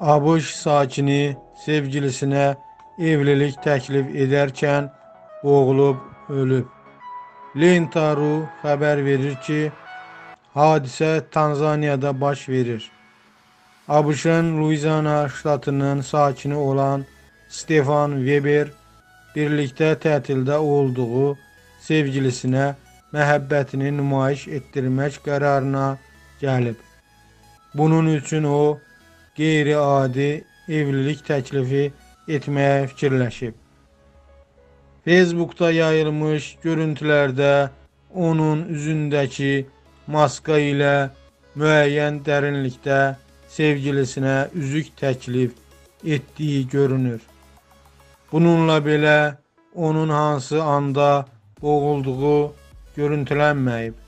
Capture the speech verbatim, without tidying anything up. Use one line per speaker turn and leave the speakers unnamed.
ABŞ sakini sevgilisine evlilik təklif edərkən boğulub ölüb. Lentaru xəbər verir ki, hadisə Tanzaniyada baş verir. ABŞ-ın Luiziana ştatının sakini olan Stefan Weber birlikdə tətildə olduğu sevgilisinə məhəbbətini nümayiş etdirmək qərarına gəlib. Bunun üçün o, qeyri-adi evlilik təklifi etməyə fikirləşib. Facebookda yayılmış görüntülərdə onun üzündəki maska ilə müəyyən dərinlikdə sevgilisinə üzük təklif etdiyi görünür. Bununla belə onun hansı anda boğulduğu görüntülənməyib.